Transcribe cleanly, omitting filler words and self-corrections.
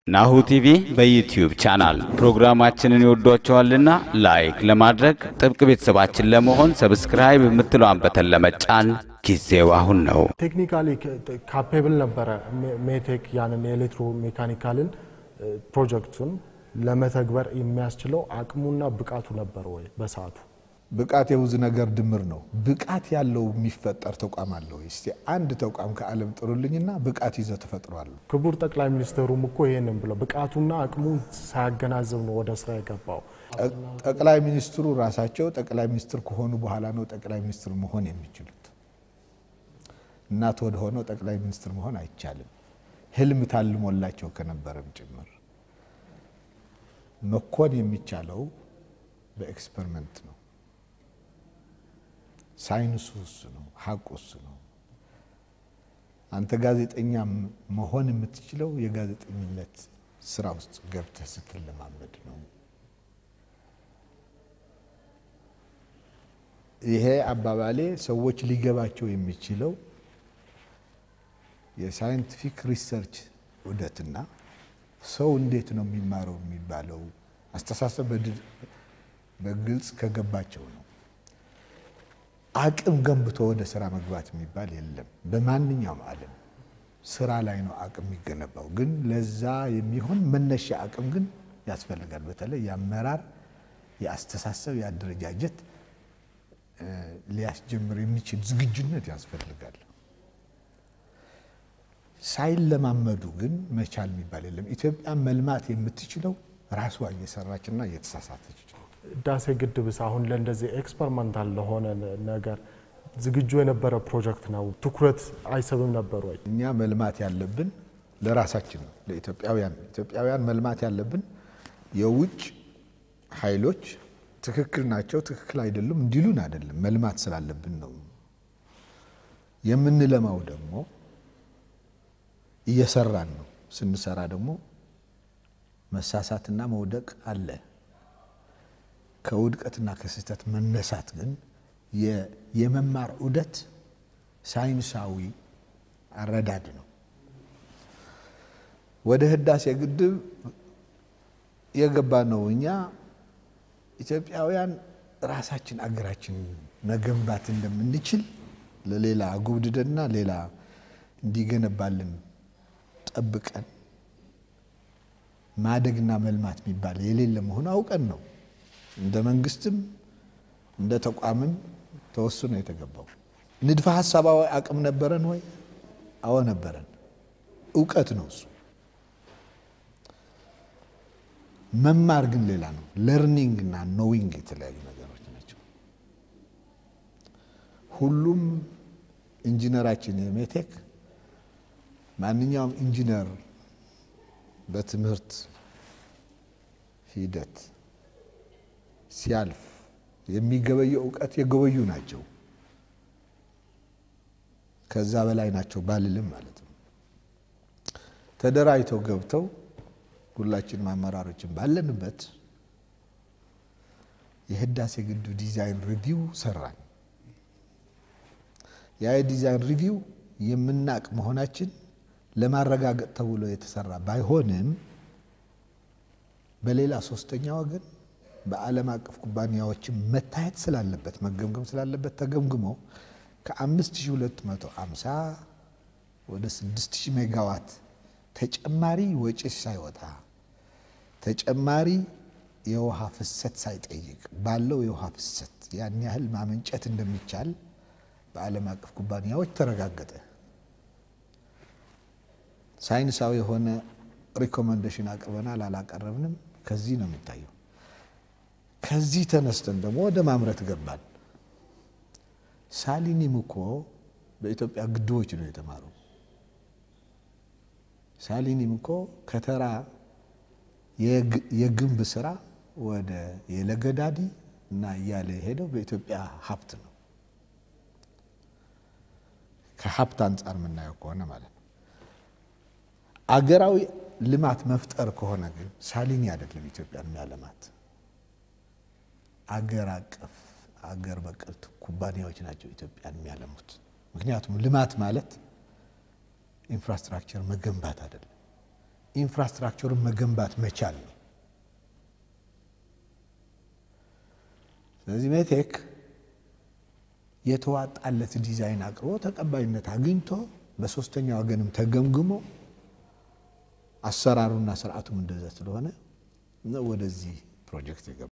ናሁ ቲቪ በዩቲዩብ ቻናል ፕሮግራማችንን ይወዷቸዋልና ላይክ ለማድረግ ጥብቅ ቤተሰባችን ለመሆን ሰብስክራይብ የምትለዋን በተን ለመጫን ጊዜው አሁን ነው። ቴክኒካሊ ካፔብል ነበር ሜቴክ ያንን ኤሌክትሮ ሜካኒካልን ፕሮጀክቱን ለመተግበር የሚያስችለው አቅሙና ብቃቱ ነበር ወይ በሰዓቱ? ብቃት የብዙ ነገር ድምር ነው። ብቃት ያለው የሚፈጠር ተቋም አለው። እስቲ አንድ ተቋም ከዓለም ጥሩልኝና ብቃት ይዘው ተፈጥሯል። ክቡር ጠቅላይ ሚኒስትሩም እኮ ይሄንን ብለው ብቃቱና አቅሙን ሳያገናዘብ ነው ወደ ስራ የገባው። ጠቅላይ ሚኒስትሩ ራሳቸው ጠቅላይ ሚኒስትር ከሆኑ በኋላ ነው ጠቅላይ ሚኒስትር መሆን የሚችሉት። እናት ወደ ሆነው ጠቅላይ ሚኒስትር መሆን አይቻልም። ህልም ታልሞላቸው ከነበረም ጭምር መኮን የሚቻለው በኤክስፐሪመንት ነው። ሳይንሱ ነው፣ ሐቁ ነው። አንተ ጋዜጠኛ መሆን የምትችለው የጋዜጠኝነት ስራ ውስጥ ገብተህ ስትለማመድ ነው። ይሄ አባባሌ ሰዎች ሊገባቸው የሚችለው የሳይንቲፊክ ሪሰርች ውደትና ሰው እንዴት ነው የሚማረው የሚባለው አስተሳሰብ በግልጽ ከገባቸው ነው። አቅም ገንብቶ ወደ ስራ መግባት የሚባል የለም። በማንኛውም ዓለም ስራ ላይ ነው አቅም የሚገነባው። ግን ለዛ የሚሆን መነሻ አቅም ግን ያስፈልጋል። በተለይ ያመራር፣ ያስተሳሰብ፣ ያደረጃጀት ሊያስጀምር የሚችል ዝግጁነት ያስፈልጋል። ሳይለማመዱ ግን መቻል የሚባል የለም። ኢትዮጵያ መልማት የምትችለው ራሷ እየሰራችና እየተሳሳተች ነው። ዳሴ ግድብስ አሁን ለእንደዚህ ኤክስፐሪመንታል ለሆነ ነገር ዝግጁ የነበረ ፕሮጀክት ነው? ትኩረት አይሰብም ነበር ወይ? እኛ መልማት ያለብን ለራሳችን ነው፣ ለኢትዮጵያውያን መልማት ያለብን የውጭ ኃይሎች ትክክል ናቸው ትክክል አይደሉም እንዲሉን አይደለም፣ መልማት ስላለብን ነው። የምንለማው ደግሞ እየሰራን ነው። ስንሰራ ደግሞ መሳሳትና መውደቅ አለ። ከውድቀትና ከስህተት መነሳት ግን የመማር ዑደት ሳይንሳዊ አረዳድ ነው። ወደ ህዳሴ ግድብ የገባነው እኛ ኢትዮጵያውያን ራሳችን አገራችን መገንባት እንደምንችል ለሌላ አጉብድደና ሌላ እንዲገነባልን ጠብቀን ማደግና መልማት የሚባል የሌለ መሆኑ አውቀን ነው። እንደ መንግስትም እንደ ተቋምም ተወስኖ የተገባው። ንድፈ ሐሳባዊ አቅም ነበረን ወይ? አዎ ነበረን። ዕውቀት ነው እሱ። መማር ግን ሌላ ነው። ለርኒንግ እና ኖዊንግ የተለያዩ ነገሮች ናቸው። ሁሉም ኢንጂነራችን የሜቴክ ማንኛውም ኢንጂነር በትምህርት ሂደት ሲያልፍ የሚገበየው ዕውቀት የገበዩ ናቸው። ከዛ በላይ ናቸው ባልልም ማለት ነው። ተደራጅተው ገብተው ሁላችንም አመራሮችን ባለንበት የህዳሴ ግድብ ዲዛይን ሪቪው ሰራን። ያ ዲዛይን ሪቪው የምናቅ መሆናችን ለማረጋገጥ ተብሎ የተሰራ ባይሆንም በሌላ ሶስተኛ ወገን በዓለም አቀፍ ኩባንያዎች መታየት ስላለበት መገምገም ስላለበት ተገምግሞ ከ5250 ወደ 6000 ሜጋዋት ተጨማሪ ወጪ ሳይወጣ ተጨማሪ የውሃ ፍሰት ሳይጠይቅ ባለው የውሃ ፍሰት ያን ያህል ማመንጨት እንደሚቻል በዓለም አቀፍ ኩባንያዎች ተረጋገጠ። ሳይንሳዊ የሆነ ሪኮመንዴሽን አቅርበናል አላቀረብንም ከዚህ ነው የሚታየው። ከዚህ ተነስተን ደግሞ ወደ ማምረት ገባን። ሳሊኒም እኮ በኢትዮጵያ ግድቦች ነው የተማረው። ሳሊኒም እኮ ከተራ የግንብ ስራ ወደ የለገዳዲ እና ያለ ሄደው በኢትዮጵያ ሀብት ነው። ከሀብት አንፃር ምናየው ከሆነ ማለት ነው። አገራዊ ልማት መፍጠር ከሆነ ግን ሳሊኒ አይደለም ኢትዮጵያ የሚያለማት፣ አገር አቀፍ አገር በቀል ኩባንያዎች ናቸው ኢትዮጵያን የሚያለሙት። ምክንያቱም ልማት ማለት ኢንፍራስትራክቸር መገንባት አይደለም። ኢንፍራስትራክቸሩን መገንባት መቻል ነው። ስለዚህ ሜቴክ የተዋጣለት ዲዛይን አቅርቦ ተቀባይነት አግኝቶ በሶስተኛ ወገንም ተገምግሞ አሰራሩና ስርዓቱም እንደዛ ስለሆነ ነው ወደዚህ ፕሮጀክት